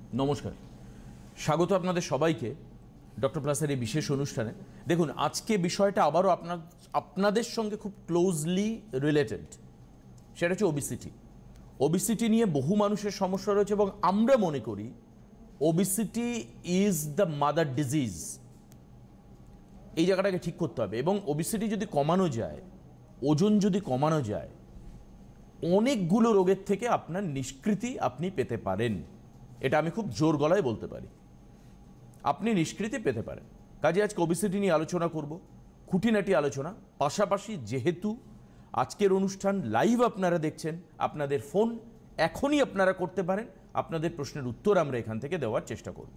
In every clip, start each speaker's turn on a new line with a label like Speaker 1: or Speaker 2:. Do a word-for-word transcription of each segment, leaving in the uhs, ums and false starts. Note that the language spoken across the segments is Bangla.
Speaker 1: নমস্কার, স্বাগত আপনাদের সবাইকে ডক্টর প্লাসের এই বিশেষ অনুষ্ঠানে। দেখুন, আজকে বিষয়টা আবারও আপনার আপনাদের সঙ্গে খুব ক্লোজলি রিলেটেড। সেটা হচ্ছে ওবিসিটি। ওবিসিটি নিয়ে বহু মানুষের সমস্যা রয়েছে এবং আমরা মনে করি obesity is the mother disease. এই জায়গাটাকে ঠিক করতে হবে এবং ওবিসিটি যদি কমানো যায়, ওজন যদি কমানো যায়, অনেকগুলো রোগের থেকে আপনার নিষ্কৃতি আপনি পেতে পারেন। এটা আমি খুব জোর গলায় বলতে পারি, আপনি নিষ্কৃতি পেতে পারেন। কাজে আজকে ওবিসিটি নিয়ে আলোচনা করব, খুঁটিনাটি আলোচনা। পাশাপাশি যেহেতু আজকের অনুষ্ঠান লাইভ আপনারা দেখছেন, আপনাদের ফোন এখনই আপনারা করতে পারেন, আপনাদের প্রশ্নের উত্তর আমরা এখান থেকে দেওয়ার চেষ্টা করব।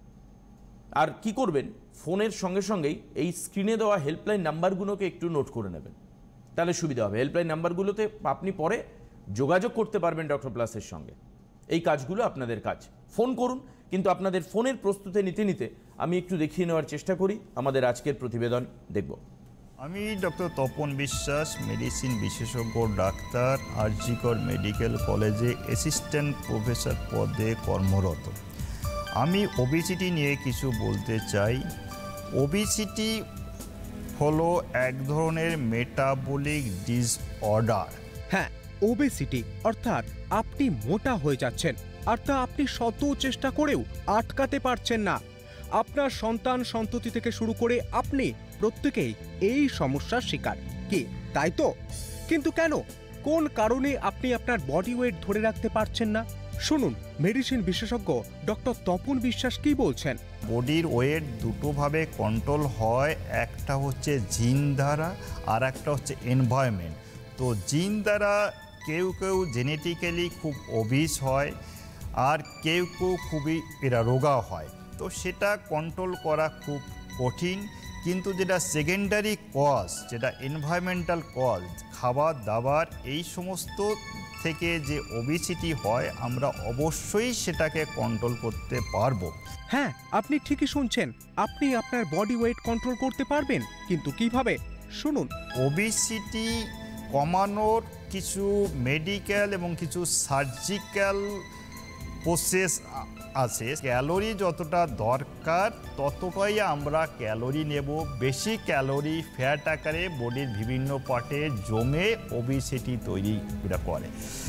Speaker 1: আর কি করবেন, ফোনের সঙ্গে সঙ্গেই এই স্ক্রিনে দেওয়া হেল্পলাইন নাম্বারগুলোকে একটু নোট করে নেবেন, তাহলে সুবিধা হবে। হেল্পলাইন নাম্বারগুলোতে আপনি পরে যোগাযোগ করতে পারবেন ডক্টর প্লাসের সঙ্গে। এই কাজগুলো আপনাদের কাজ। ফোন করুন, কিন্তু আপনাদের ফোনের প্রস্তুতি নিতে নিতে আমি একটু দেখিয়ে নেওয়ার চেষ্টা করি আমাদের আজকের প্রতিবেদন দেখব।
Speaker 2: আমি ডক্টর তপন বিশ্বাস, মেডিসিন বিশেষজ্ঞ ডাক্তার, আরজি কর মেডিকেল কলেজে অ্যাসিস্ট্যান্ট প্রফেসর পদে কর্মরত। আমি ওবিসিটি নিয়ে কিছু বলতে চাই। ওবিসিটি হলো এক ধরনের মেটাবলিক ডিসঅর্ডার।
Speaker 3: হ্যাঁ, ওবেসিটি অর্থাৎ আপনি মোটা হয়ে যাচ্ছেন, আর তা আপনি শত চেষ্টা করেও আটকাতে পারছেন না। আপনার সন্তান সন্ততি থেকে শুরু করে আপনি প্রত্যেকেই এই সমস্যার শিকার। কি তাই তো? কিন্তু কেন, কোন কারণে আপনি আপনার বডি ওয়েট ধরে রাখতে পারছেন না? শুনুন মেডিসিন বিশেষজ্ঞ ডক্টর তপন বিশ্বাস কি বলছেন।
Speaker 2: বডির ওয়েট দুটোভাবে কন্ট্রোল হয়, একটা হচ্ছে জিন দ্বারা আর একটা হচ্ছে এনভায়রনমেন্ট। তো জিন দ্বারা কেউ কেউ জেনেটিক্যালি খুব ওবিস হয়, আর কেউ কেউ খুবই এরা রোগা হয়। তো সেটা কন্ট্রোল করা খুব কঠিন। কিন্তু যেটা সেকেন্ডারি কজ, যেটা এনভায়রনমেন্টাল কজ, খাবার দাবার এই সমস্ত থেকে যে ওবিসিটি হয়, আমরা অবশ্যই সেটাকে কন্ট্রোল করতে পারবো।
Speaker 3: হ্যাঁ, আপনি ঠিকই শুনছেন, আপনি আপনার বডি ওয়েট কন্ট্রোল করতে পারবেন। কিন্তু কিভাবে, শুনুন।
Speaker 2: ওবিসিটি কমানোর কিছু মেডিকেল এবং কিছু সার্জিক্যাল প্রসেস আছে। ক্যালোরি যতটা দরকার ততটাই আমরা ক্যালোরি নেব। বেশি ক্যালোরি ফ্যাট আকারে বডির বিভিন্ন পার্টে জমে ওবিসিটি তৈরি করে।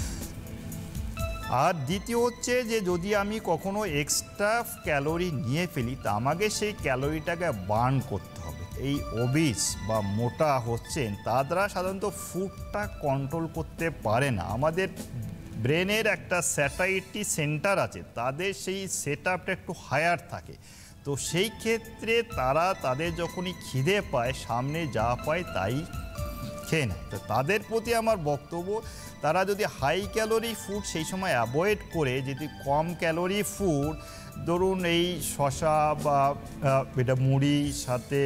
Speaker 2: আর দ্বিতীয় হচ্ছে যে যদি আমি কখনো এক্সট্রা ক্যালোরি নিয়ে ফেলি, তা আমাকে সেই ক্যালোরিটাকে বার্ন করতে হবে। এই ওবিস বা মোটা হচ্ছেন, তারা সাধারণত ফুডটা কন্ট্রোল করতে পারে না। আমাদের ব্রেনের একটা স্যাটাইটি সেন্টার আছে, তাদের সেই সেট আপটা একটু হায়ার থাকে। তো সেই ক্ষেত্রে তারা তাদের যখনই খিদে পায়, সামনে যা পায় তাই খেয়ে নেয়। তো তাদের প্রতি আমার বক্তব্য, তারা যদি হাই ক্যালোরি ফুড সেই সময় অ্যাভয়েড করে যদি কম ক্যালোরি ফুড, ধরুন এই শসা বা এটা মুড়ির সাথে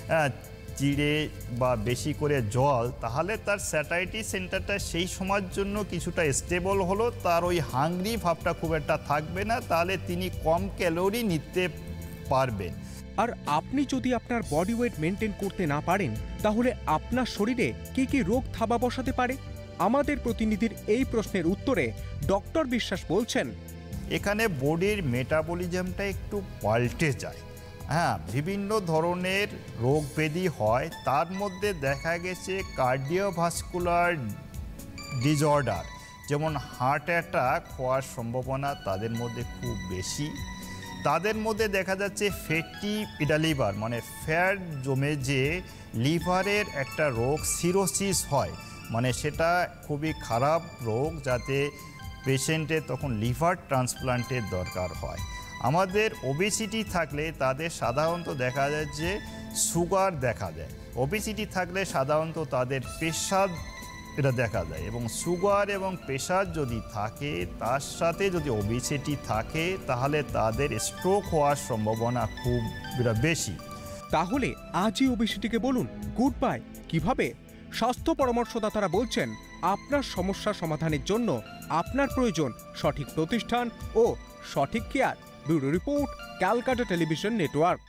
Speaker 2: চিড়ে বা বেশি করে জল, তাহলে তার স্যাটাইটি সেন্টারটা সেই সময়ের জন্য কিছুটা স্টেবল হলো, তার ওই হাংরি ভাবটা খুব একটা থাকবে না, তাহলে তিনি কম ক্যালোরি নিতে পারবেন।
Speaker 3: আর আপনি যদি আপনার বডি ওয়েট মেনটেন করতে না পারেন, তাহলে আপনার শরীরে কি কি রোগ থাবা বসাতে পারে? আমাদের প্রতিনিধির এই প্রশ্নের উত্তরে ডক্টর বিশ্বাস বলছেন,
Speaker 2: এখানে বডির মেটাবলিজমটা একটু পাল্টে যায়। হ্যাঁ, বিভিন্ন ধরনের রোগ ব্যাধি হয়, তার মধ্যে দেখা গেছে কার্ডিওভাস্কুলার ডিসঅর্ডার, যেমন হার্ট অ্যাটাক হওয়ার সম্ভাবনা তাদের মধ্যে খুব বেশি। তাদের মধ্যে দেখা যাচ্ছে ফ্যাটি লিভার, মানে ফ্যাট জমে যে লিভারের একটা রোগ সিরোসিস হয়, মানে সেটা খুবই খারাপ রোগ, যাতে পেশেন্টের তখন লিভার ট্রান্সপ্লান্টের দরকার হয়। আমাদের ওবেসিটি থাকলে তাদের সাধারণত দেখা যায় যে সুগার দেখা দেয়। ওবেসিটি থাকলে সাধারণত তাদের প্রেশার এটা দেখা যায়, এবং সুগার এবং প্রেশার যদি থাকে, তার সাথে যদি ওবেসিটি থাকে, তাহলে তাদের স্ট্রোক হওয়ার সম্ভাবনা খুব বেশি।
Speaker 3: তাহলে আজই ওবেসিটিকে বলুন গুড বাই। কিভাবে? স্বাস্থ্য পরামর্শদাতারা বলছেন আপনার সমস্যা সমাধানের জন্য আপনার প্রয়োজন সঠিক প্রতিষ্ঠান ও সঠিক care. Bureau report, Calcutta television network.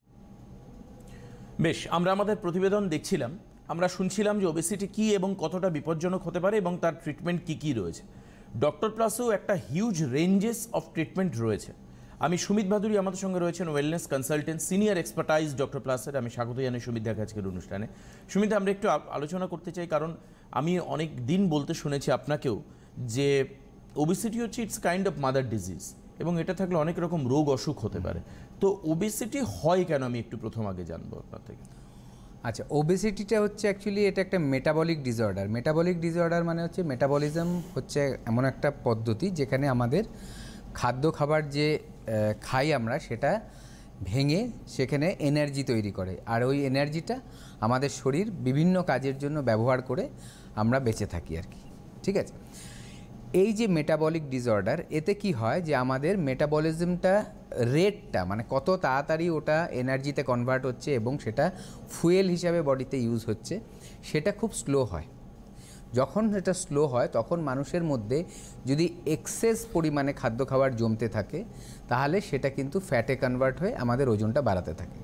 Speaker 1: বেশ, আমরা আমাদের প্রতিবেদন দেখছিলাম, আমরা শুনছিলাম যে ওবেসিটি কী এবং কতটা বিপজ্জনক হতে পারে এবং তার ট্রিটমেন্ট কী কী রয়েছে। ডক্টর প্লাসেও একটা হিউজ রেঞ্জেস অফ ট্রিটমেন্ট রয়েছে। আমি সুমিত ভাদুরী, আমাদের সঙ্গে রয়েছেন wellness consultant senior expertise doctor প্লাসের। আমি স্বাগত জানাই সুমিত দাকে আজকের অনুষ্ঠানে। সুমিত, আমরা একটু আলোচনা করতে চাই, কারণ আমি অনেক দিন বলতে শুনেছি আপনাকেও যে ওবেসিটি হচ্ছে it's kind of mother disease, এবং এটা থাকলে অনেক রকম রোগ অসুখ হতে পারে। তো ওবেসিটি হয় কেন, আমি একটু প্রথম আগে জানবো আপনার থেকে।
Speaker 4: আচ্ছা, ওবেসিটিটা হচ্ছে অ্যাকচুয়ালি এটা একটা মেটাবলিক ডিসঅর্ডার। মেটাবলিক ডিসঅর্ডার মানে হচ্ছে মেটাবলিজম হচ্ছে এমন একটা পদ্ধতি যেখানে আমাদের খাদ্য খাবার যে খাই আমরা সেটা ভেঙে সেখানে এনার্জি তৈরি করে, আর ওই এনার্জিটা আমাদের শরীর বিভিন্ন কাজের জন্য ব্যবহার করে আমরা বেঁচে থাকি আর কি। ঠিক আছে, এই যে মেটাবলিক ডিসঅর্ডার, এতে কি হয় যে আমাদের মেটাবলিজমটা রেটটা মানে কত তাড়াতাড়ি ওটা এনার্জিতে কনভার্ট হচ্ছে এবং সেটা ফুয়েল হিসাবে বডিতে ইউজ হচ্ছে, সেটা খুব স্লো হয়। যখন এটা স্লো হয় তখন মানুষের মধ্যে যদি এক্সেস পরিমাণে খাদ্য খাবার জমতে থাকে তাহলে সেটা কিন্তু ফ্যাটে কনভার্ট হয়ে আমাদের ওজনটা বাড়াতে থাকে।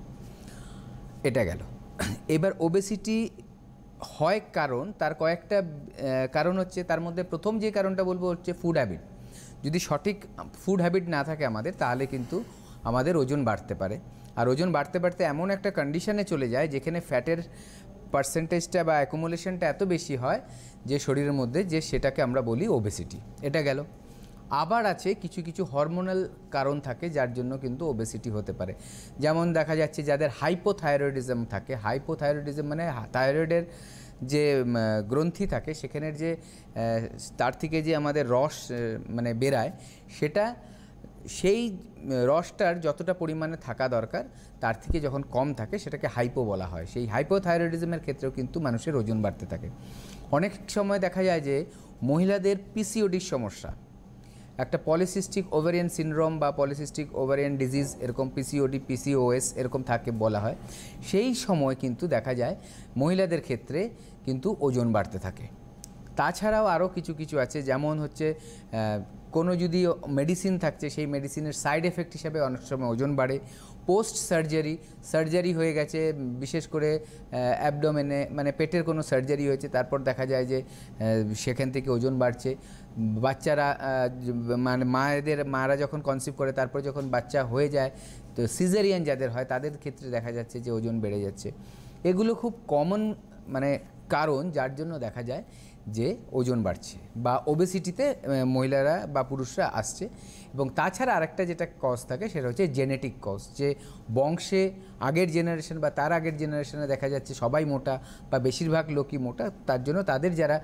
Speaker 4: এটা গেল। এবার ওবেসিটি হয় কারণ, তার কয়েকটা কারণ হচ্ছে, তার মধ্যে প্রথম যে কারণটা বলবো হচ্ছে ফুড হ্যাবিট। যদি সঠিক ফুড হ্যাবিট না থাকে আমাদের, তাহলে কিন্তু আমাদের ওজন বাড়তে পারে। আর ওজন বাড়তে বাড়তে এমন একটা কন্ডিশনে চলে যায় যেখানে ফ্যাটের পার্সেন্টেজটা বা অ্যাকুমুলেশনটা এত বেশি হয় যে শরীরের মধ্যে, যে সেটাকে আমরা বলি ওবেসিটি। এটা গেল। আবার আছে কিছু কিছু হরমোনাল কারণ থাকে যার জন্য কিন্তু ওবেসিটি হতে পারে। যেমন দেখা যাচ্ছে যাদের হাইপোথাইরয়েডিজম থাকে, হাইপোথাইরয়েডিজম মানে থাইরয়েডের যে গ্রন্থি থাকে সেখানের যে তার থেকে যে আমাদের রস মানে বেরায়, সেটা সেই রসটার যতটা পরিমাণে থাকা দরকার তার থেকে যখন কম থাকে সেটাকে হাইপো বলা হয়। সেই হাইপোথাইরয়েডিজমের ক্ষেত্রেও কিন্তু মানুষের ওজন বাড়তে থাকে। অনেক সময় দেখা যায় যে মহিলাদের পিসিওডির সমস্যা, একটা পলিসিস্টিক ওভারিয়ান সিনড্রোম বা পলিসিস্টিক ওভারিয়ান ডিজিজ, এরকম পিসিওডি পিসিওএস এরকম থাকে বলা হয়, সেই সময় কিন্তু দেখা যায় মহিলাদের ক্ষেত্রে কিন্তু ওজন বাড়তে থাকে। তাছাড়াও আরও কিছু কিছু আছে, যেমন হচ্ছে কোনো যদি মেডিসিন থাকছে সেই মেডিসিনের সাইড এফেক্ট হিসাবে অনেক সময় ওজন বাড়ে। পোস্ট সার্জারি, সার্জারি হয়ে গেছে বিশেষ করে অ্যাবডোমেনে, মানে পেটের কোনো সার্জারি হয়েছে, তারপর দেখা যায় যে সেখান থেকে ওজন বাড়ছে। বাচ্চারা মানে মায়েদের মারা যখন কনসিভ করে তারপর যখন বাচ্চা হয়ে যায়, তো সিজারিয়ান যাদের হয় তাদের ক্ষেত্রে দেখা যাচ্ছে যে ওজন বেড়ে যাচ্ছে। এগুলো খুব কমন মানে কারণ যার জন্য দেখা যায় যে ওজন বাড়ছে বা ওবেসিটিতে মহিলারা বা পুরুষরা আসছে। এবং তাছাড়া আরেকটা যেটা কজ থাকে সেটা হচ্ছে জেনেটিক কজ, যে বংশে আগের জেনারেশন বা তার আগের জেনারেশনে দেখা যাচ্ছে সবাই মোটা বা বেশিরভাগ লোকই মোটা, তার জন্য তাদের যারা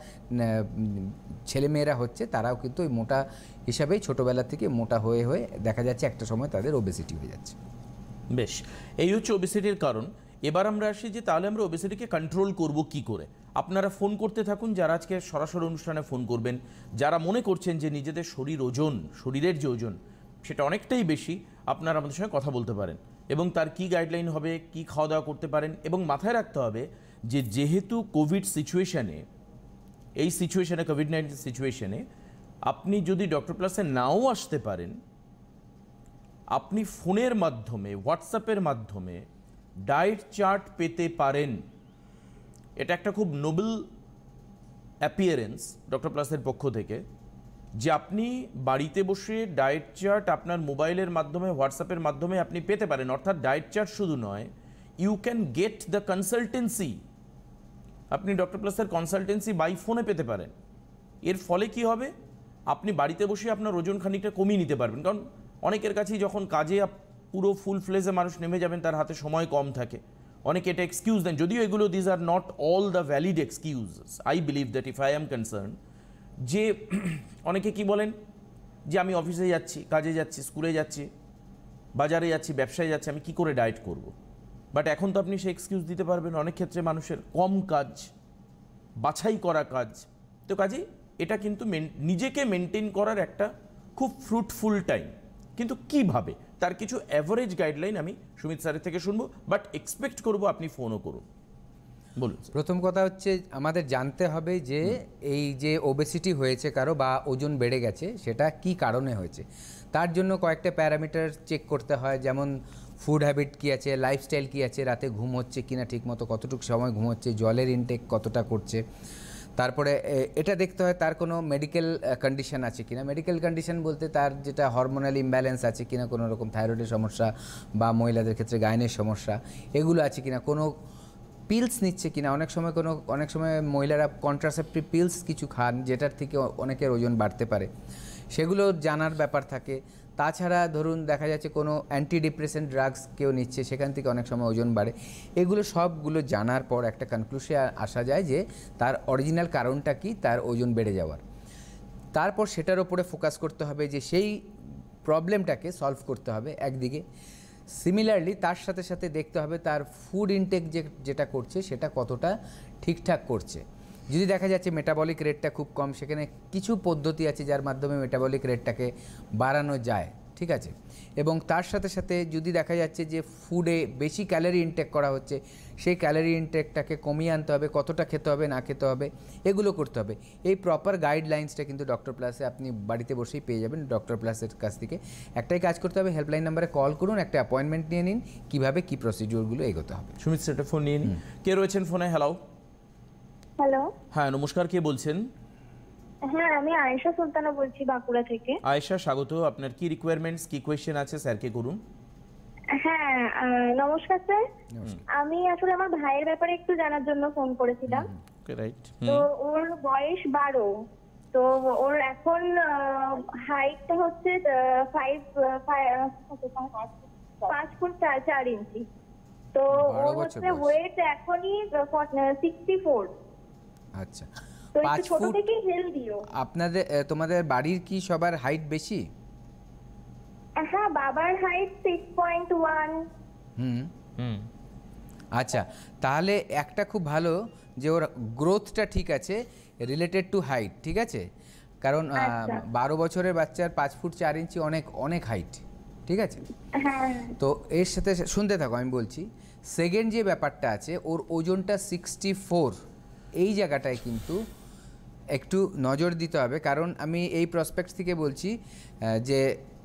Speaker 4: ছেলেমেয়েরা হচ্ছে তারাও কিন্তু ওই মোটা হিসাবেই ছোটোবেলা থেকে মোটা হয়ে হয়ে দেখা যাচ্ছে একটা সময় তাদের ওবেসিটি হয়ে যাচ্ছে।
Speaker 1: বেশ, এই হচ্ছে ওবেসিটির কারণ। এবার আমরা আসি যে তাহলে আমরা ওবেসিটিকে কন্ট্রোল করব কি করে। আপনারা ফোন করতে থাকুন, যারা আজকে সরাসরি অনুষ্ঠানে ফোন করবেন, যারা মনে করছেন যে নিজেদের শরীর ওজন, শরীরের যে ওজন সেটা অনেকটাই বেশি, আপনারা আমাদের সঙ্গে কথা বলতে পারেন এবং তার কি গাইডলাইন হবে, কি খাওয়া দাওয়া করতে পারেন। এবং মাথায় রাখতে হবে যে যেহেতু কোভিড সিচুয়েশানে, এই সিচুয়েশানে কোভিড নাইন্টিন সিচুয়েশানে আপনি যদি ডক্টর প্লাসে নাও আসতে পারেন, আপনি ফোনের মাধ্যমে, হোয়াটসঅ্যাপের মাধ্যমে ডায়েট চার্ট পেতে পারেন। এটা একটা খুব নোবেল অ্যাপিয়ারেন্স ডক্টর প্লাসের পক্ষ থেকে, যে আপনি বাড়িতে বসে ডায়েট চার্ট আপনার মোবাইলের মাধ্যমে, হোয়াটসঅ্যাপের মাধ্যমে আপনি পেতে পারেন। অর্থাৎ ডায়েট চার্ট শুধু নয়, you can get the consultancy. আপনি ডক্টর প্লাসের কনসালটেন্সি বাই ফোনে পেতে পারেন। এর ফলে কি হবে, আপনি বাড়িতে বসে আপনার ওজন খানিকটা কমিয়ে নিতে পারবেন। কারণ অনেকের কাছেই যখন কাজে পুরো ফুল ফ্লেজে মানুষ নেমে যাবেন, তার হাতে সময় কম থাকে, অনেকে এটা এক্সকিউজ দেন। যদিও এগুলো these are not all the valid excuse, I believe that if I am concern, যে অনেকে কি বলেন যে আমি অফিসে যাচ্ছি, কাজে যাচ্ছি, স্কুলে যাচ্ছি, বাজারে যাচ্ছি, ব্যবসায় যাচ্ছি, আমি কি করে ডায়েট করব। বাট এখন তো আপনি সেই এক্সকিউজ দিতে পারবেন। অনেক ক্ষেত্রে মানুষের কম কাজ, বাছাই করা কাজ, তো কাজেই এটা কিন্তু নিজেকে মেনটেন করার একটা খুব ফ্রুটফুল টাইম। কিন্তু কিভাবে, তার কিছু অ্যাভারেজ গাইডলাইন আমি সুমিত স্যারের থেকে শুনবো, বাট এক্সপেক্ট করবো আপনি ফোনও করুন। বলুন।
Speaker 4: প্রথম কথা হচ্ছে আমাদের জানতে হবে যে এই যে ওবেসিটি হয়েছে কারো বা ওজন বেড়ে গেছে সেটা কি কারণে হয়েছে। তার জন্য কয়েকটা প্যারামিটার চেক করতে হয়, যেমন ফুড হ্যাবিট কী আছে, লাইফস্টাইল কী আছে, রাতে ঘুম হচ্ছে কিনা ঠিকমতো, কতটুকু সময় ঘুম হচ্ছে, জলের ইনটেক কতটা করছে। তারপরে এ- এটা দেখতে হয় তার কোনো মেডিকেল কন্ডিশন আছে কিনা। মেডিকেল কন্ডিশন বলতে তার যেটা হরমোনাল ইমব্যালেন্স আছে কিনা, কোনো রকম থাইরয়েডের সমস্যা বা মহিলাদের ক্ষেত্রে গাইনের সমস্যা এগুলো আছে কিনা, কোনো পিলস নিচ্ছে কিনা। অনেক সময় কোনো অনেক সময় মহিলারা কন্ট্রাসেপটিভ পিলস কিছু খান যেটার থেকে অ- অনেকের ওজন বাড়তে পারে, সেগুলো জানার ব্যাপার থাকে। তাছাড়া ধরুন দেখা যাচ্ছে কোনো অ্যান্টি ডিপ্রেসেন্ট ড্রাগস কেউ নিচ্ছে, সেখান থেকে অনেক সময় ওজন বাড়ে। এগুলো সবগুলো জানার পর একটা কনক্লুশনে আসা যায় যে তার অরিজিনাল কারণটা কি তার ওজন বেড়ে যাওয়ার। তারপর সেটার ওপরে ফোকাস করতে হবে যে সেই প্রবলেমটাকে সলভ করতে হবে একদিকে। সিমিলারলি তার সাথে সাথে দেখতে হবে তার ফুড ইনটেক যে যেটা করছে সেটা কতটা ঠিকঠাক করছে। যদি দেখা যাচ্ছে মেটাবলিক রেটটা খুব কম, সেখানে কিছু পদ্ধতি আছে যার মাধ্যমে মেটাবলিক রেটটাকে বাড়ানো যায়, ঠিক আছে। এবং তার সাথে সাথে যদি দেখা যাচ্ছে যে ফুডে বেশি ক্যালোরি ইনটেক করা হচ্ছে, সেই ক্যালোরি ইনটেকটাকে কমিয়ে আনতে হবে, কতটা খেতে হবে না খেতে হবে এগুলো করতে হবে। এই প্রপার গাইডলাইন্সটা কিন্তু ডক্টর প্লাসে আপনি বাড়িতে বসেই পেয়ে যাবেন ডক্টর প্লাসের কাছ থেকে। একটাই কাজ করতে হবে, হেল্পলাইন নাম্বারে কল করুন, একটা অ্যাপয়েন্টমেন্ট নিয়ে নিন, কীভাবে কী প্রসিডিওরগুলো এগোতে হবে।
Speaker 1: সুমিত সেটা ফোন নিয়ে নিন। কে রয়েছেন ফোনে? হ্যালো।
Speaker 5: হ্যালো,
Speaker 1: হ্যাঁ নমস্কার, কে বলছেন?
Speaker 5: হ্যাঁ আমি আয়েশা সুলতানা বলছি বাঁকুড়া থেকে।
Speaker 1: আয়েশা, স্বাগত। আপনার কি রিকোয়ারমেন্টস, কি কোয়েশ্চেন আছে স্যারকে করুন।
Speaker 5: হ্যাঁ আহ, নমস্কার স্যার। আমি আসলে আমার ভাইয়ের ব্যাপারে একটু জানার জন্য ফোন করেছিলাম।
Speaker 1: Okay, right.
Speaker 5: তো ওর বয়স বারো। তো ওর এখন হাইটটা হচ্ছে ফাইভ পাঁচ ফুট চার চার ইঞ্চি। তো
Speaker 4: বারো
Speaker 5: ওর
Speaker 4: বছর
Speaker 5: হচ্ছে
Speaker 4: বয়স।
Speaker 5: ওয়েট এখনই সিক্সটি ফোর।
Speaker 4: আচ্ছা,
Speaker 5: তো একটু
Speaker 4: পাঁচ
Speaker 5: ছোট
Speaker 4: ফুট।
Speaker 5: থেকে হেলদিও।
Speaker 4: আপনাদের এ, তোমাদের বাড়ির কি সবার হাইট বেশি?
Speaker 5: হ্যাঁ, বাবার হাইট সিক্স পয়েন্ট ওয়ান।
Speaker 4: হুম,
Speaker 1: হুম
Speaker 4: আচ্ছা, তাহলে একটা খুব ভালো যে ওর গ্রোথটা ঠিক আছে রিলেটেড টু হাইট, ঠিক আছে। কারণ আহ,
Speaker 5: আচ্ছা।
Speaker 4: বারো বছরের বাচ্চার পাঁচ ফুট চার ইঞ্চি অনেক অনেক হাইট, ঠিক আছে।
Speaker 5: হ্যাঁ
Speaker 4: তো এর সাথে শুনতে থাকো, আমি বলছি। সেকেন্ড যে ব্যাপারটা আছে, ওর ওজনটা সিক্সটি ফোর, এই জায়গাটায় কিন্তু একটু নজর দিতে হবে। কারণ আমি এই প্রসপেক্ট থেকে বলছি আহ, যে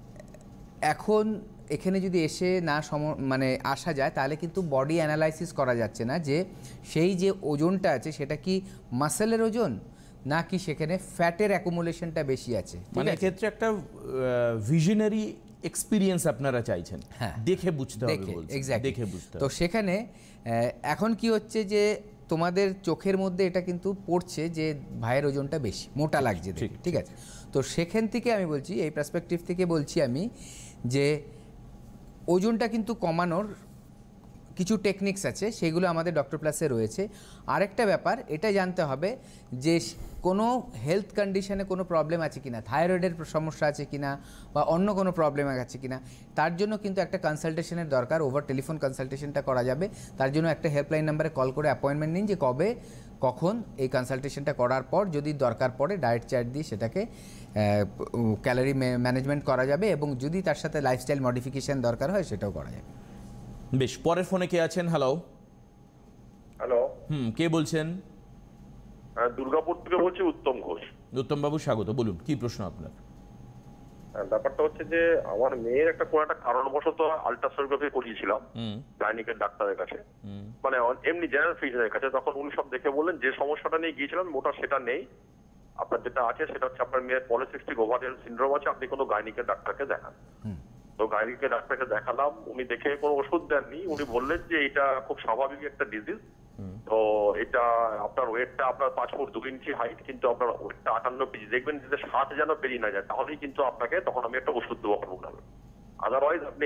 Speaker 4: এখন এখানে যদি এসে না সম মানে আসা যায় তাহলে কিন্তু বডি অ্যানালাইসিস করা যাচ্ছে না যে সেই যে ওজনটা আছে সেটা কি মাসেলের ওজন নাকি সেখানে ফ্যাটের অ্যাকুমুলেশনটা বেশি আছে, ঠিক
Speaker 1: মানে
Speaker 4: আছে?
Speaker 1: এক্ষেত্রে একটা ভিশনারি এক্সপিরিয়েন্স আপনারা চাইছেন,
Speaker 4: হ্যাঁ।
Speaker 1: দেখে বুঝতে হবে
Speaker 4: দেখে,
Speaker 1: বলছেন।
Speaker 4: exactly।
Speaker 1: দেখে বুঝতে
Speaker 4: তো
Speaker 1: হবে।
Speaker 4: সেখানে আহ, এখন কি হচ্ছে যে তোমাদের চোখের মধ্যে এটা কিন্তু পড়ছে যে ভাইয়ের ওজনটা বেশি, মোটা লাগছে দেখে,
Speaker 1: ঠিক,
Speaker 4: ঠিক আছে। তো সেখান থেকে আমি বলছি, এই পার্সপেক্টিভ থেকে বলছি আমি যে ওজনটা কিন্তু কমানোর কিছু টেকনিক্স আছে, সেগুলো আমাদের ডক্টর প্লাসে রয়েছে। আরেকটা ব্যাপার এটা জানতে হবে যে কোনো হেলথ কন্ডিশনে কোনো প্রবলেম আছে কিনা, থাইরয়েডের সমস্যা আছে কিনা বা অন্য কোনো প্রবলেম আছে কিনা, তার জন্য কিন্তু একটা কনসালটেশনের দরকার। ওভার টেলিফোন কনসালটেশনটা করা যাবে, তার জন্য একটা হেল্পলাইন নাম্বারে কল করে অ্যাপয়েন্টমেন্ট নিন যে কবে কখন এই কনসালটেশনটা করার পর যদি দরকার পড়ে ডায়েট চার্ট দিয়ে সেটাকে ক্যালোরি ম্যানেজমেন্ট করা যাবে, এবং যদি তার সাথে লাইফস্টাইল মডিফিকেশান দরকার হয় সেটাও করা যাবে।
Speaker 1: বেশ, পরের ফোনে কে আছেন? হ্যালো।
Speaker 6: হ্যালো,
Speaker 1: হুম, কে বলছেন?
Speaker 6: হ্যাঁ, দুর্গাপুর থেকে বলছি উত্তম ঘোষ।
Speaker 1: উত্তম বাবু, স্বাগত। বলুন, কি প্রশ্ন আপনার?
Speaker 6: হ্যাঁ, ব্যাপারটা হচ্ছে যে আমার মেয়ের একটা কোনো একটা কারণবশত আলট্রাসোনোগ্রাফি করিয়েছিলাম
Speaker 1: হুম
Speaker 6: গাইনিকের ডাক্তারের কাছে,
Speaker 1: হুম
Speaker 6: মানে অন- এমনি জেনারেল ফিজিশিয়ানের কাছে। তখন উনি সব দেখে বললেন যে সমস্যাটা নিয়ে গিয়েছিলেন ওটা সেটা নেই, আপনার যেটা আছে সেটা হচ্ছে আপনার মেয়ের পলিসিস্টিক ওভারিয়ান সিনড্রোম আছে, আপনি কোনো গাইনিকের ডাক্তারকে দেখান। তো গাইনিকের ডাক্তারকে দেখালাম, উনি দেখে কোনো ওষুধ দেননি, উনি বললেন যে এটা খুব স্বাভাবিক একটা ডিজিজ। তো এটা আপনার ওয়েটটা আপনার পাঁচ ফুট দু ইঞ্চি হাইট, কিন্তু আপনার ওয়েটটা আটান্ন কেজি, দেখবেন যে ষাট যেন পেরিয়ে না যায়, তাহলেই কিন্তু আপনাকে তখন আমি একটা ওষুধ দেবো আপনার। আদারওয়াইজ আপনি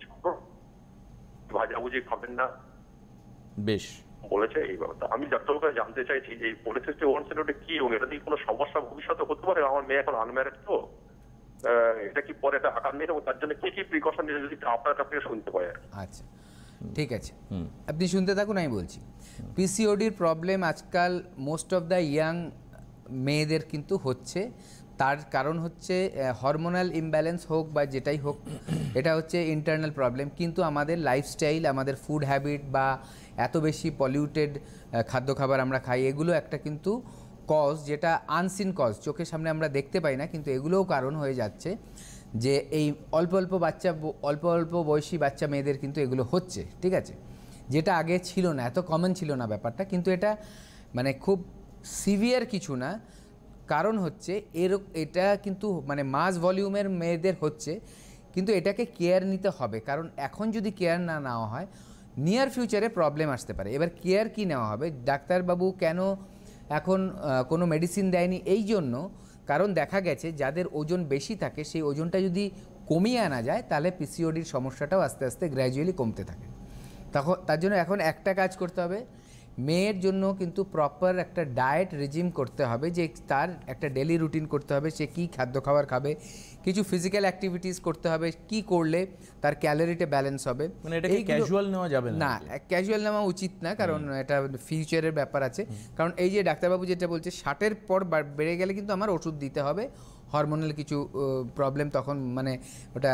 Speaker 6: ভাজাভুজি খাবেন না
Speaker 1: বেশ,
Speaker 6: বলেছে এই ব্যাপারটা। আমি ডাক্তারের কাছে জানতে চাইছি যে এই পলিসিস্টিক ওভারিয়ান সিনড্রোমটা কি এবং এটা দিয়ে কোনো সমস্যা ভবিষ্যতে হতে পারে? আমার মেয়ে এখন আনম্যারিড, তো আহ, এটা কি পরে একটা আকার নেই এবং তার জন্য কি কি প্রিকশন নিতে যদি আপনার কাছ থেকে শুনতে পাই আর কি।
Speaker 4: আচ্ছা, ঠিক আছে, আপনি শুনতে থাকুন, আমি বলছি। পিসিওডির প্রবলেম আজকাল মোস্ট অফ দ্য ইয়াং মেয়েদের কিন্তু হচ্ছে। তার কারণ হচ্ছে হরমোনাল ইমব্যালেন্স হোক বা যেটাই হোক, এটা হচ্ছে ইন্টারনাল প্রবলেম। কিন্তু আমাদের লাইফস্টাইল, আমাদের ফুড হ্যাবিট বা এত বেশি পলিউটেড খাদ্য খাবার আমরা খাই, এগুলো একটা কিন্তু কজ, যেটা আনসিন কজ, চোখের সামনে আমরা দেখতে পাই না, কিন্তু এগুলোও কারণ হয়ে যাচ্ছে যে এই অল্প অল্প বাচ্চা অল্প অল্প বয়সী বাচ্চা মেয়েদের কিন্তু এগুলো হচ্ছে, ঠিক আছে। যেটা আগে ছিল না, এত কমন ছিল না ব্যাপারটা, কিন্তু এটা মানে খুব সিভিয়ার কিছু না, কারণ হচ্ছে এর এটা কিন্তু মানে মাস ভলিউমের মেয়েদের হচ্ছে, কিন্তু এটাকে কেয়ার নিতে হবে, কারণ এখন যদি কেয়ার না নেওয়া হয় নিয়ার ফিউচারে প্রবলেম আসতে পারে। এবার কেয়ার কি নেওয়া হবে, ডাক্তারবাবু কেন এখন কোনো মেডিসিন দেয়নি, এই জন্য কারণ দেখা গেছে যাদের ওজন বেশি থাকে সেই ওজনটা যদি কমিয়ে আনা যায় তাহলে পিসিওডির সমস্যাটাও আস্তে আস্তে গ্র্যাজুয়ালি কমতে থাকে। তখন তার জন্য এখন একটা কাজ করতে হবে, মেয়ের জন্য কিন্তু প্রপার একটা ডায়েট রেজিম করতে হবে, যে তার একটা ডেলি রুটিন করতে হবে, সে কী খাদ্য খাবার খাবে, কিছু ফিজিক্যাল অ্যাক্টিভিটিস করতে হবে, কি করলে তার ক্যালোরিটা ব্যালেন্স হবে।
Speaker 1: মানে এটাকে ক্যাজুয়াল নেওয়া যাবে না?
Speaker 4: না, ক্যাজুয়াল নেওয়া উচিত না, কারণ এটা ফিউচারের ব্যাপার আছে। কারণ এই যে ডাক্তারবাবু যেটা বলছে ষাটের পর বেড়ে গেলে কিন্তু আমার ওষুধ দিতে হবে, হরমোনাল কিছু প্রবলেম, তখন মানে ওটা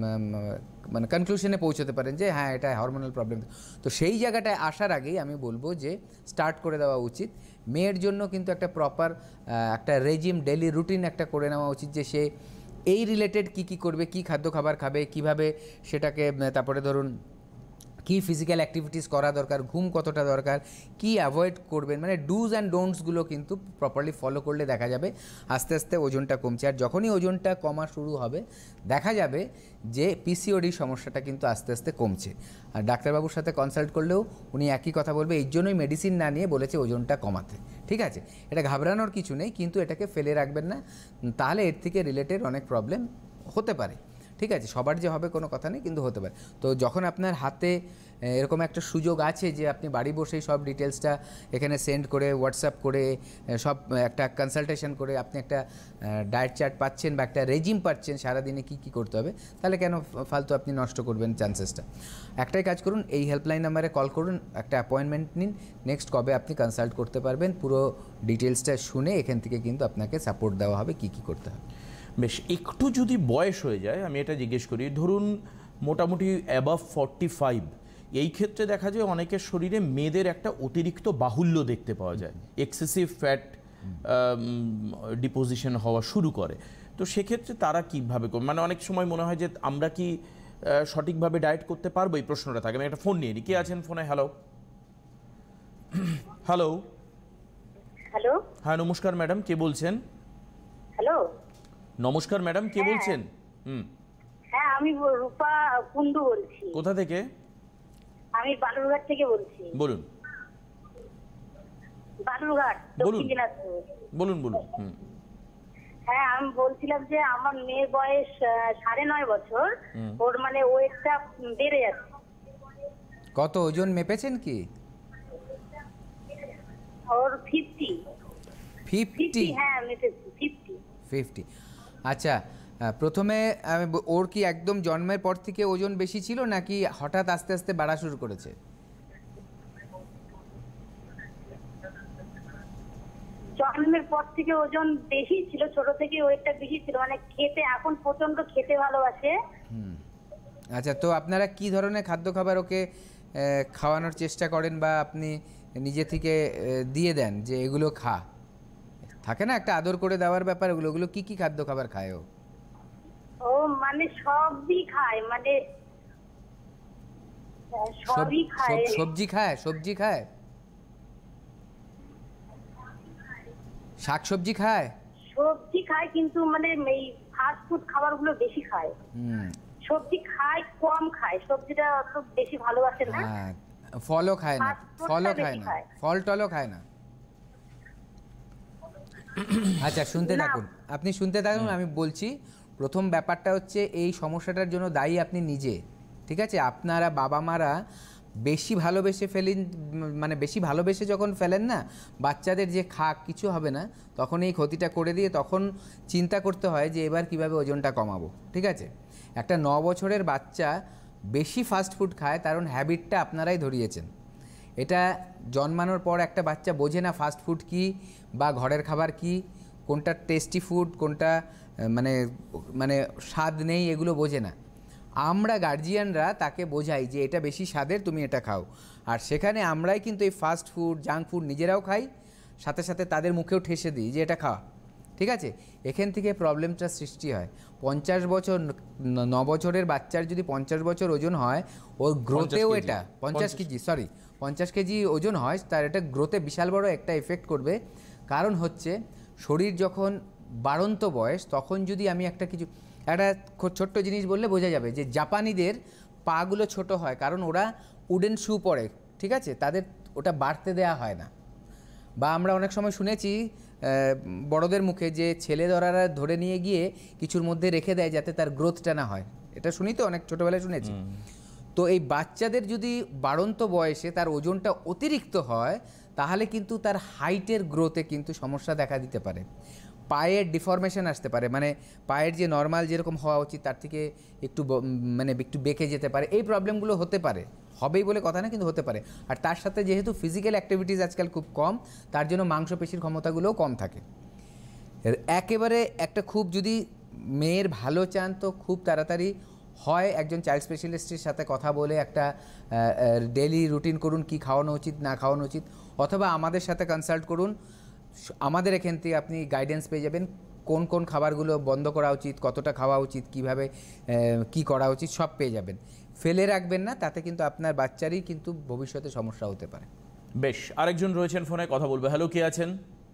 Speaker 4: মানে কনক্লুশনে পৌঁছতে পারেন যে হ্যাঁ এটা হরমোনাল প্রবলেম। তো সেই জায়গাটায় আসার আগেই আমি বলবো যে স্টার্ট করে দেওয়া উচিত। মেয়ের জন্য কিন্তু একটা প্রপার একটা রেজিম ডেলি রুটিন একটা করে নেওয়া উচিত, যে সে এই রিলেটেড কি কি করবে, কি খাদ্য খাবার খাবে, কিভাবে সেটাকে, তারপরে ধরুন কি ফিজিক্যাল অ্যাক্টিভিটিস করা দরকার, ঘুম কতটা দরকার, কি অ্যাভয়েড করবেন, মানে ডুজ অ্যান্ড ডোন্টসগুলো কিন্তু প্রপারলি ফলো করলে দেখা যাবে আস্তে আস্তে ওজনটা কমছে। আর যখনই ওজনটা কমা শুরু হবে দেখা যাবে যে পিসিওডি সমস্যাটা কিন্তু আস্তে আস্তে কমছে। আর ডাক্তারবাবুর সাথে কনসাল্ট করলেও উনি একই কথা বলবে, এই জন্যই মেডিসিন না নিয়ে বলেছে ওজনটা কমাতে। ঠিক আছে, এটা ঘাবড়ানোর কিছু নেই, কিন্তু এটাকে ফেলে রাখবেন না, তাহলে এর থেকে রিলেটেড অনেক প্রবলেম হতে পারে। ঠিক আছে, সবার যে হবে কোনো কথা নেই, কিন্তু হতে পারে। তো যখন আপনার হাতে এরকম একটা সুযোগ আছে যে আপনি বাড়ি বসেই সব ডিটেলসটা এখানে সেন্ড করে, হোয়াটসঅ্যাপ করে, সব একটা কনসালটেশন করে আপনি একটা ডায়েট চার্ট পাচ্ছেন বা একটা রেজিম পাচ্ছেন সারাদিনে কী কী করতে হবে, তাহলে কেন ফালতু আপনি নষ্ট করবেন চান্সেসটা। একটাই কাজ করুন, এই হেল্পলাইন নাম্বারে কল করুন, একটা অ্যাপয়েন্টমেন্ট নিন, নেক্সট কবে আপনি কনসাল্ট করতে পারবেন পুরো ডিটেলসটা শুনে এখান থেকে কিন্তু আপনাকে সাপোর্ট দেওয়া হবে কী কী করতে হবে।
Speaker 1: বেশ, একটু যদি বয়স হয়ে যায়, আমি এটা জিজ্ঞেস করি, ধরুন মোটামুটি অ্যাবাভ ফর্টি ফাইভ, এই ক্ষেত্রে দেখা যায় অনেকের শরীরে মেয়েদের একটা অতিরিক্ত বাহুল্য দেখতে পাওয়া যায়, এক্সেসিভ ফ্যাট ডিপোজিশন হওয়া শুরু করে। তো সেক্ষেত্রে তারা কীভাবে, মানে অনেক সময় মনে হয় যে আমরা কি সঠিকভাবে ডায়েট করতে পারবো, এই প্রশ্নটা থাকে। আমি একটা ফোন নিয়ে নিই, কে আছেন ফোনে? হ্যালো হ্যালো
Speaker 5: হ্যালো
Speaker 1: হ্যাঁ নমস্কার ম্যাডাম, কে বলছেন?
Speaker 5: হ্যালো
Speaker 1: নমস্কার ম্যাডাম, কে বলছেন? হুম,
Speaker 5: হ্যাঁ আমি রূপা কুন্ডু বলছি।
Speaker 1: কোথা থেকে?
Speaker 5: আমি বালুরঘাট থেকে বলছি।
Speaker 1: বলুন
Speaker 5: বালুরঘাট,
Speaker 1: বলুন
Speaker 5: দক্ষিণ দিনাজপুর।
Speaker 1: বলুন বলুন হুম।
Speaker 5: হ্যাঁ আমি বলছিলাম যে আমার মেয়ের বয়স আহ, সাড়ে নয় বছর, ওর মানে ওয়েটটা বেড়ে যাচ্ছে।
Speaker 4: কত ওজন মেপেছেন কি?
Speaker 5: ওর ফিফটি।
Speaker 4: ফিফটি?
Speaker 5: হ্যাঁ মেপেছি ফিফটি।
Speaker 4: ফিফটি, আচ্ছা। প্রথমে আমি ব- ওর কি একদম জন্মের পর থেকে ওজন বেশি ছিল নাকি হঠাৎ আস্তে আস্তে বাড়া শুরু করেছে?
Speaker 5: জন্মের পর থেকে ওজন বেশি ছিল, ছোট থেকে ওয়েটটা বেশি ছিল, মানে খেতে এখন প্রচন্ড খেতে ভালোবাসে।
Speaker 4: আচ্ছা, তো আপনারা কি ধরনের খাদ্য খাবার ওকে আহ, খাওয়ানোর চেষ্টা করেন বা আপনি নিজে থেকে আহ, দিয়ে দেন যে এগুলো খা? থাকে না একটা আদর করে দেওয়ার ব্যাপার, ওগুলো ওগুলো কি কি খাদ্য খাবার খায় ও?
Speaker 5: ও মানে সবই খায়, মানে আহ, সবই
Speaker 4: সব-
Speaker 5: খায়।
Speaker 4: সব- সবজি খায়? সবজি খায়? শাক সবজি খায়?
Speaker 5: সবজি খায় কিন্তু মানে এই ফাস্ট ফুড খাবারগুলো বেশি খায়।
Speaker 4: হুম,
Speaker 5: সবজি খায় কম খায়, সবজিটা অত বেশি ভালোবাসে না।
Speaker 4: হ্যাঁ। ফলও খায় না?
Speaker 5: Fast food
Speaker 4: ফলও
Speaker 5: টা
Speaker 4: খায়
Speaker 5: বেশি
Speaker 4: না?
Speaker 5: খায়।
Speaker 4: ফল টলও খায় না? আচ্ছা, শুনতে
Speaker 5: না।
Speaker 4: থাকুন, আপনি শুনতে থাকুন, আমি বলছি। প্রথম ব্যাপারটা হচ্ছে এই সমস্যাটার জন্য দায়ী আপনি নিজে। ঠিক আছে, আপনারা বাবা মারা বেশি ভালোবেসে ফেলেন, মানে বেশি ভালোবেসে যখন ফেলেন না বাচ্চাদের যে খাক কিছু হবে না, তখন এই ক্ষতিটা করে দিয়ে তখন চিন্তা করতে হয় যে এবার কিভাবে ওজনটা কমাবো। ঠিক আছে, একটা ন বছরের বাচ্চা বেশি ফাস্ট ফুড খায়, কারণ হ্যাবিটটা আপনারাই ধরিয়েছেন। এটা জন্মানোর পর একটা বাচ্চা বোঝে না ফাস্ট ফুড কী বা ঘরের খাবার কি, কোনটা টেস্টি ফুড, কোনটা আহ, মানে মানে স্বাদ নেই, এগুলো বোঝে না। আমরা গার্জিয়ানরা তাকে বোঝাই যে এটা বেশি স্বাদের, তুমি এটা খাও। আর সেখানে আমরাই কিন্তু এই ফাস্ট ফুড জাঙ্ক ফুড নিজেরাও খাই, সাথে সাথে তাদের মুখেও ঠেসে দিই যে এটা খাওয়া। ঠিক আছে, এখান থেকে প্রবলেমটা সৃষ্টি হয়। পঞ্চাশ বছর ন- ন বছরের বাচ্চার যদি পঞ্চাশ বছর ওজন হয়, ওর গ্রোথেও
Speaker 1: কেজি।
Speaker 4: এটা পঞ্চাশ
Speaker 1: পঞ্চাশ
Speaker 4: কেজি সরি পঞ্চাশ কেজি ওজন হয়, তার এটা গ্রোথে বিশাল বড় একটা এফেক্ট করবে। কারণ হচ্ছে শরীর যখন বাড়ন্ত বয়স তখন যদি আমি একটা কিছু একটা খো- ছোট্ট জিনিস বললে বোঝা যাবে যে জাপানিদের পাগুলো ছোট হয় কারণ ওরা উডেন শু পরে, ঠিক আছে, তাদের ওটা বাড়তে দেয়া হয় না। বা আমরা অনেক সময় শুনেছি আহ, বড়দের মুখে যে ছেলে ধরারা ধরে নিয়ে গিয়ে কিছুর মধ্যে রেখে দেয় যাতে তার গ্রোথটা না হয়, এটা শুনি তো অনেক ছোটোবেলায় শুনেছি। তো এই বাচ্চাদের যদি বাড়ন্ত বয়সে তার ওজনটা অতিরিক্ত হয় তাহলে কিন্তু তার হাইটের গ্রোথে কিন্তু সমস্যা দেখা দিতে পারে, পায়ের ডিফরমেশন আসতে পারে, মানে পায়ের যে নর্মাল যেরকম হওয়া উচিত তার থেকে একটু ব- মানে একটু বেঁকে যেতে পারে, এই প্রবলেমগুলো হতে পারে, হবেই বলে কথা না কিন্তু হতে পারে। আর তার সাথে যেহেতু ফিজিক্যাল অ্যাক্টিভিটিস আজকাল খুব কম, তার জন্য মাংসপেশির ক্ষমতাগুলোও কম থাকে। এর একেবারে একটা খুব যদি মেয়ের ভালো চান তো খুব তাড়াতাড়ি হয় একজন চাইল্ড স্পেশালিস্টের সাথে কথা বলে একটা ডেইলি রুটিন করুন কি খাওয়ানো উচিত না খাওয়ানো উচিত, অথবা আমাদের সাথে কনসাল্ট করুন। স- আমাদের এখান থেকে আপনি গাইডেন্স পেয়ে যাবেন কোন কোন খাবারগুলো বন্ধ করা উচিত, কতটা খাওয়া উচিত, কিভাবে কি করা উচিত সব পেয়ে যাবেন। ফেলে রাখবেন না, তাতে কিন্তু আপনার বাচ্চারই কিন্তু ভবিষ্যতে সমস্যা হতে পারে।
Speaker 1: বেশ, আরেকজন রয়েছেন ফোনে, কথা বলবে। হ্যালো, কে আছেন?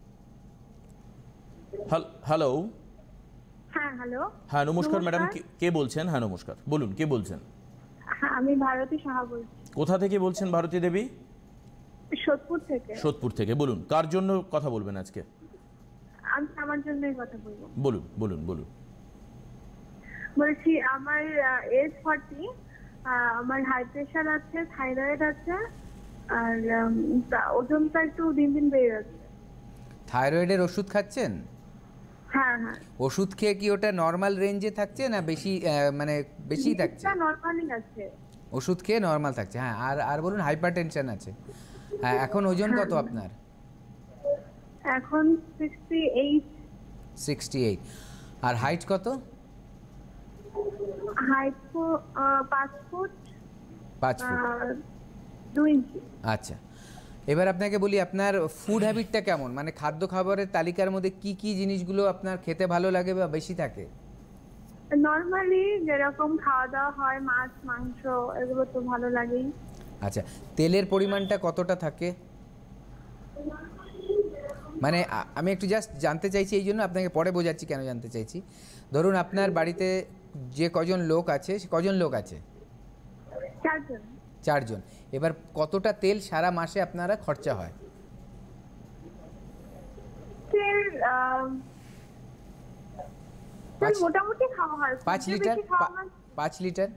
Speaker 1: Hello- hello.
Speaker 5: হ্যাঁ হ্যালো।
Speaker 1: হ্যাঁ নমস্কার ম্যাডাম,
Speaker 5: নমস্কার।
Speaker 1: কে- কে বলছেন? হ্যাঁ নমস্কার, বলুন কে বলছেন?
Speaker 5: হ্যাঁ আমি ভারতী সাহা বলছি,
Speaker 1: কোথা থেকে বলছেন ভারতী দেবী?
Speaker 5: সোদপুর থেকে।
Speaker 1: সোদপুর থেকে। বলুন কার জন্য কথা বলবেন আজকে?
Speaker 5: আমি আমার জন্যই কথা বলবো।
Speaker 1: বলুন বলুন বলুন।
Speaker 5: বলছি আমার এজ ফর্টি, আমার হাই প্রেশার আছে, থাইরয়েড আছে, আর উম, তা- ওজনটা একটু দিন দিন বেড়ে যাচ্ছে।
Speaker 4: থাইরয়েডের ওষুধ খাচ্ছেন?
Speaker 5: হ্যাঁ হ্যাঁ।
Speaker 4: ওষুধ খেয়ে কি ওটা নর্মাল রেঞ্জে থাকছে না বেশি আহ, মানে বেশি থাকছে?
Speaker 5: নর্মালি আছে।
Speaker 4: ওষুধ খেয়ে নর্মাল থাকছে, হ্যাঁ। আর আর বলুন হাইপার টেনশন আছে, হ্যাঁ। এখন ওজন কত আপনার?
Speaker 5: এখন সিক্সটি এইট।
Speaker 4: Sixty eight. আর হাইট কত?
Speaker 5: হাইট পাঁচ ফুট
Speaker 4: পাঁচ ফুট।
Speaker 5: আর দুই ইঞ্চি।
Speaker 4: আচ্ছা, এবার আপনাকে বলি আপনার ফুড হ্যাবিটটা কেমন, মানে খাদ্য খাবারের তালিকার মধ্যে কি কি জিনিসগুলো আপনার খেতে ভালো লাগে বা বেশি থাকে?
Speaker 5: নর্মালি যেরকম খাওয়া দাওয়া হয়, মাছ মাংস এগুলো তো ভালো লাগেই।
Speaker 4: আচ্ছা, তেলের পরিমাণটা কতটা থাকে? মানে আ- আমি একটু জাস্ট জানতে চাইছি, এই জন্য আপনাকে পরে বোঝাচ্ছি কেন জানতে চাইছি। ধরুন আপনার বাড়িতে যে কজন লোক আছে, সে কজন লোক আছে?
Speaker 5: চারজন।
Speaker 4: চারজন। এবার কতটা তেল সারা মাসে আপনারা খরচা হয়?
Speaker 5: তেল আহ, তেল
Speaker 4: পাঁচ-
Speaker 5: মোটামুটি খাওয়া হয়, খুব
Speaker 4: পাঁচ
Speaker 5: যে
Speaker 4: লিটার?
Speaker 5: বেশি খাওয়া
Speaker 4: পা-
Speaker 5: হয়।
Speaker 4: পাঁচ লিটার?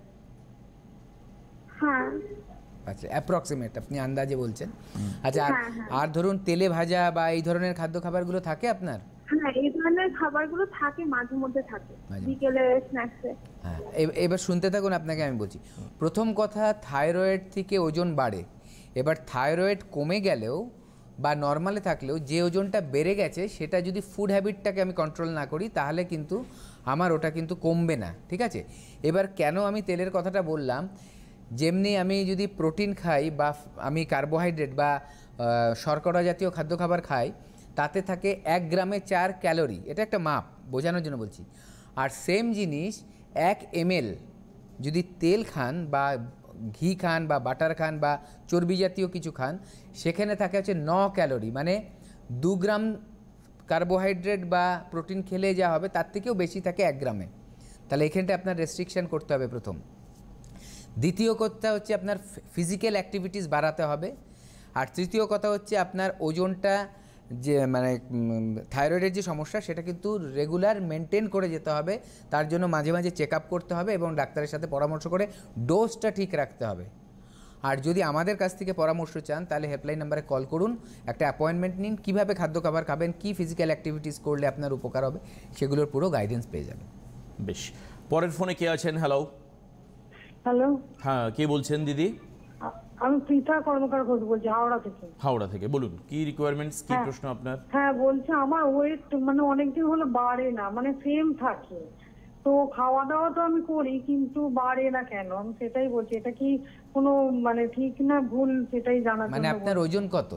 Speaker 5: হ্যাঁ
Speaker 4: আচ্ছা, অ্যাপ্রক্সিমেট আপনি আন্দাজে বলছেন। আচ্ছা, আর-
Speaker 5: হ্যাঁ, হ্যাঁ।
Speaker 4: আর ধরুন তেলে ভাজা বা এই ধরনের খাদ্য খাবারগুলো থাকে আপনার?
Speaker 5: হ্যাঁ এই ধরনের খাবারগুলো থাকে, মাঝে মধ্যে থাকে
Speaker 4: মাঝে-
Speaker 5: বিকেলে স্ন্যাক্সে।
Speaker 4: হ্যাঁ, এ- এবার শুনতে থাকুন, আপনাকে আমি বলছি। প্রথম কথা, থাইরয়েড থেকে ওজন বাড়ে। এবার থাইরয়েড কমে গেলেও বা নর্মালে থাকলেও যে ওজনটা বেড়ে গেছে সেটা যদি ফুড হ্যাবিটটাকে আমি কন্ট্রোল না করি তাহলে কিন্তু আমার ওটা কিন্তু কমবে না, ঠিক আছে? এবার কেন আমি তেলের কথাটা বললাম, যেমনি আমি যদি প্রোটিন খাই বা ফ- আমি কার্বোহাইড্রেট বা আহ, শর্করা জাতীয় খাদ্য খাবার খাই, তাতে থাকে এক গ্রামে চার ক্যালোরি, এটা একটা মাপ বোঝানোর জন্য বলছি। আর সেম জিনিস এক এমএল যদি তেল খান বা ঘি খান বা বাটার খান বা চর্বি জাতীয় কিছু খান, সেখানে থাকে হচ্ছে ন ক্যালোরি, মানে দু গ্রাম কার্বোহাইড্রেট বা প্রোটিন খেলে যা হবে তার থেকেও বেশি থাকে এক গ্রামে। তাহলে এখানটা আপনার রেস্ট্রিকশন করতে হবে প্রথম। দ্বিতীয় কথা হচ্ছে আপনার ফিজিক্যাল অ্যাক্টিভিটিস বাড়াতে হবে। আর তৃতীয় কথা হচ্ছে আপনার ওজনটা যে মানে থাইরয়েডের যে সমস্যা সেটা কিন্তু রেগুলার মেনটেন করে যেতে হবে। তার জন্য মাঝে মাঝে চেক আপ করতে হবে এবং ডাক্তারের সাথে পরামর্শ করে ডোজটা ঠিক রাখতে হবে। আর যদি আমাদের কাছ থেকে পরামর্শ চান তাহলে হেল্পলাইন নাম্বারে কল করুন, একটা অ্যাপয়েন্টমেন্ট নিন, কীভাবে খাদ্য খাবার খাবেন, কী ফিজিক্যাল অ্যাক্টিভিটিস করলে আপনার উপকার হবে সেগুলোর পুরো গাইডেন্স পেয়ে যাবেন।
Speaker 1: বেশ, পরের ফোনে কে আছেন? হ্যালো।
Speaker 7: হ্যালো,
Speaker 1: হ্যাঁ কে বলছেন দিদি?
Speaker 7: আমি প্রীতা কর্মকার ঘোষ বলছি, হাওড়া থেকে।
Speaker 1: হাওড়া থেকে। বলুন কি রিকোয়ারমেন্টস, কি
Speaker 7: হ্যাঁ।
Speaker 1: প্রশ্ন আপনার?
Speaker 7: হ্যাঁ বলছি, আমার ওয়েট মানে অনেকদিন হলো বাড়ে না, মানে সেম থাকে। তো খাওয়া দাওয়া তো আমি করি কিন্তু বাড়ে না কেন, আমি সেটাই বলছি। এটা কি কোনো মানে ঠিক না ভুল সেটাই জানার
Speaker 4: মানে
Speaker 7: জন্য
Speaker 4: আপনার
Speaker 7: বলছি।
Speaker 4: ওজন কত?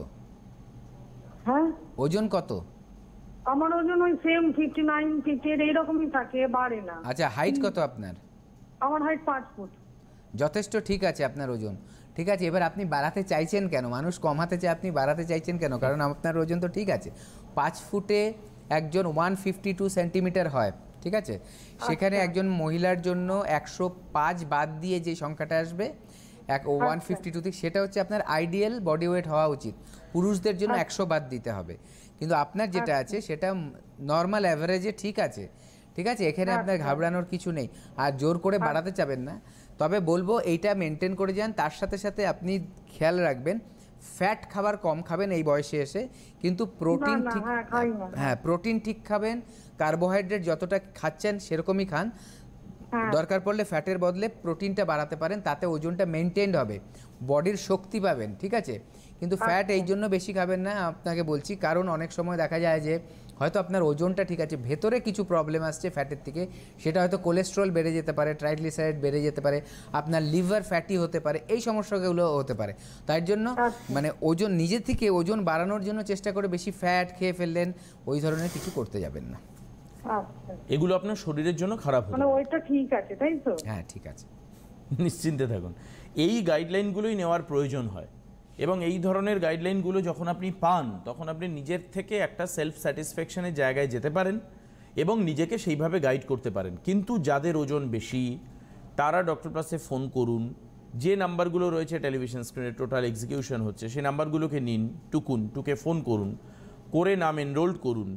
Speaker 7: হ্যাঁ
Speaker 4: ওজন কত?
Speaker 7: আমার ওজন ওই same fifty nine fifty eight এইরকমই থাকে, বাড়ে না।
Speaker 4: আচ্ছা, হাইট কত আপনার?
Speaker 7: আমার হাইট পাঁচ ফুট।
Speaker 4: যথেষ্ট ঠিক আছে আপনার ওজন। ঠিক আছে, এবার আপনি বাড়াতে চাইছেন কেন? মানুষ কমাতে চায়, আপনি বাড়াতে চাইছেন কেন? কারণ আপনার ওজন তো ঠিক আছে, পাঁচ ফুটে একজন ওয়ান ফিফটি টু সেন্টিমিটার হয়, ঠিক আছে? সেখানে একজন মহিলার জন্য একশো পাঁচ বাদ দিয়ে যে সংখ্যাটা আসবে এক ওয়ান ফিফটি টু থেকে, সেটা হচ্ছে আপনার আইডিয়াল বডি ওয়েট হওয়া উচিত। পুরুষদের জন্য একশো বাদ দিতে হবে, কিন্তু আপনার যেটা আছে সেটা নর্মাল অ্যাভারেজে ঠিক আছে, ঠিক আছে? এখানে আপনার ঘাবড়ানোর কিছু নেই, আর জোর করে বাড়াতে চাবেন না। তবে বলবো এইটা মেনটেন করে যান, তার সাথে সাথে আপনি খেয়াল রাখবেন ফ্যাট খাবার কম খাবেন এই বয়সে এসে, কিন্তু প্রোটিন ঠিক, হ্যাঁ প্রোটিন ঠিক খাবেন, কার্বোহাইড্রেট যতটা খাচ্ছেন সেরকমই খান, দরকার পড়লে ফ্যাটের বদলে প্রোটিনটা বাড়াতে পারেন, তাতে ওজনটা মেনটেন্ড হবে, বডির শক্তি পাবেন, ঠিক আছে? কিন্তু ফ্যাট এই জন্য বেশি খাবেন না আপনাকে বলছি, কারণ অনেক সময় দেখা যায় যে হয়তো আপনার ওজনটা ঠিক আছে, ভেতরে কিছু প্রবলেম আসছে ফ্যাটের থেকে, সেটা হয়তো কোলেস্ট্রল বেড়ে যেতে পারে, ট্রাইগ্লিসারাইড বেড়ে যেতে পারে, আপনার লিভার ফ্যাটি হতে পারে, এই সমস্যাগুলো হতে পারে। তাই জন্য মানে ওজন নিজে থেকে ওজন বাড়ানোর জন্য চেষ্টা করে বেশি ফ্যাট খেয়ে ফেললেন, ওই ধরনের কিছু করতে যাবেন না।
Speaker 1: এগুলো আপনার শরীরের জন্য খারাপ হবে,
Speaker 7: মানে ওইটা ঠিক আছে তাই তো?
Speaker 4: হ্যাঁ ঠিক আছে,
Speaker 1: নিশ্চিন্তে থাকুন। এই গাইডলাইনগুলোই নেওয়ার প্রয়োজন হয়, এবং এই ধরনের গাইডলাইনগুলো যখন আপনি পান তখন আপনি নিজের থেকে একটা সেলফ স্যাটিসফ্যাকশনের জায়গায় যেতে পারেন এবং নিজেকে সেইভাবে গাইড করতে পারেন। কিন্তু যাদের ওজন বেশি তারা ডক্টর প্লাসে ফোন করুন, যে নাম্বারগুলো রয়েছে টেলিভিশন স্ক্রিনে টোটাল এক্সিকিউশন হচ্ছে, সেই নাম্বারগুলোকে নিন, টুকুন, টুকে ফোন করুন, করে নাম এনরোল্ড করুন,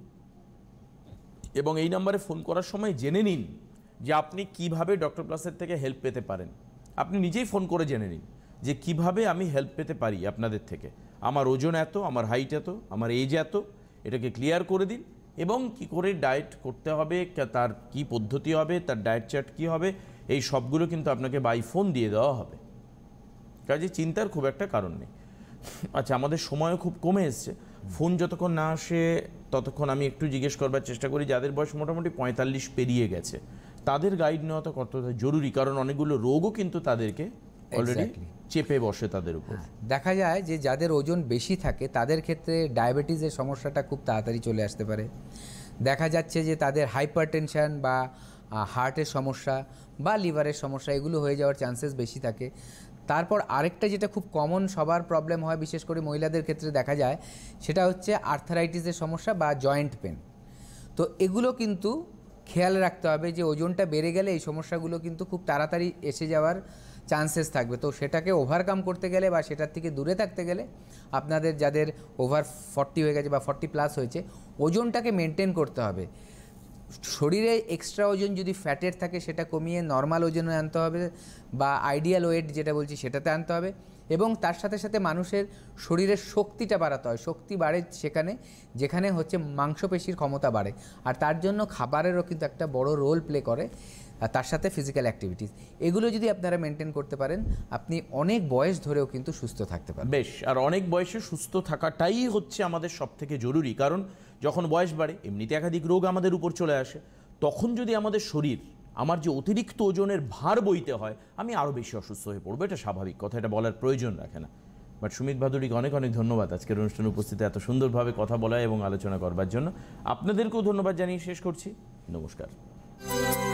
Speaker 1: এবং এই নাম্বারে ফোন করার সময় জেনে নিন যে আপনি কিভাবে ডক্টর প্লাসের থেকে হেল্প পেতে পারেন। আপনি নিজেই ফোন করে জেনে নিন যে কিভাবে আমি হেল্প পেতে পারি আপনাদের থেকে, আমার ওজন এত, আমার হাইট এত, আমার এজ এত, এটাকে ক্লিয়ার করে দিন, এবং কি করে ডায়েট করতে হবে, তার কি পদ্ধতি হবে, তার ডায়েট চার্ট কী হবে, এই সবগুলো কিন্তু আপনাকে বাই ফোন দিয়ে দেওয়া হবে, কাজে চিন্তার খুব একটা কারণ নেই। আচ্ছা, আমাদের সময়ও খুব কমে এসছে, ফোন যতক্ষণ না আসে ততক্ষণ আমি একটু জিজ্ঞেস করবার চেষ্টা করি, যাদের বয়স মোটামুটি পঁয়তাল্লিশ পেরিয়ে গেছে তাদের গাইড নেওয়া তো কতটা জরুরি, কারণ অনেকগুলো রোগও কিন্তু তাদেরকে অলরেডি চেপে বসে তাদের উপর।
Speaker 4: দেখা যায় যে যাদের ওজন বেশি থাকে তাদের ক্ষেত্রে ডায়াবেটিসের সমস্যাটা খুব তাড়াতাড়ি চলে আসতে পারে। দেখা যাচ্ছে যে তাদের হাইপারটেনশন বা হার্টের সমস্যা বা লিভারের সমস্যা এগুলো হয়ে যাওয়ার চান্সেস বেশি থাকে। তারপর আরেকটা যেটা খুব কমন সবার প্রবলেম হয়, বিশেষ করে মহিলাদের ক্ষেত্রে দেখা যায়, সেটা হচ্ছে আর্থারাইটিসের সমস্যা বা জয়েন্ট পেন। তো এগুলো কিন্তু খেয়াল রাখতে হবে যে ওজনটা বেড়ে গেলে এই সমস্যাগুলো কিন্তু খুব তাড়াতাড়ি এসে যাওয়ার চান্সেস থাকবে। তো সেটাকে ওভারকাম করতে গেলে বা সেটার থেকে দূরে থাকতে গেলে আপনাদের যাদের ওভার ফর্টি হয়ে গেছে বা ফর্টি প্লাস হয়েছে, ওজনটাকে মেনটেন করতে হবে। শরীরে এক্সট্রা ওজন যদি ফ্যাটের থাকে সেটা কমিয়ে নর্মাল ওজনে আনতে হবে, বা আইডিয়াল ওয়েট যেটা বলছি সেটাতে আনতে হবে, এবং তার সাথে সাথে মানুষের শরীরের শক্তিটা বাড়াতে হয়। শক্তি বাড়ে সেখানে যেখানে হচ্ছে মাংসপেশির ক্ষমতা বাড়ে, আর তার জন্য খাবারেরও কিন্তু একটা বড় রোল প্লে করে, আর তার সাথে ফিজিক্যাল অ্যাক্টিভিটিস। এগুলো যদি আপনারা মেনটেন করতে পারেন, আপনি অনেক বয়স ধরেও কিন্তু সুস্থ থাকতে পারেন।
Speaker 1: বেশ, আর অনেক বয়সে সুস্থ থাকাটাই হচ্ছে আমাদের সব থেকে জরুরি, কারণ যখন বয়স বাড়ে এমনিতে একাধিক রোগ আমাদের উপর চলে আসে, তখন যদি আমাদের শরীর আমার যে অতিরিক্ত ওজনের ভার বইতে হয়, আমি আরও বেশি অসুস্থ হয়ে পড়বো। এটা স্বাভাবিক কথা, এটা বলার প্রয়োজন রাখে না। বাট সুমিত ভাদুড়িকে অনেক অনেক ধন্যবাদ আজকের অনুষ্ঠানে উপস্থিতি এত সুন্দরভাবে কথা বলা এবং আলোচনা করবার জন্য। আপনাদেরকেও ধন্যবাদ জানিয়ে শেষ করছি। নমস্কার।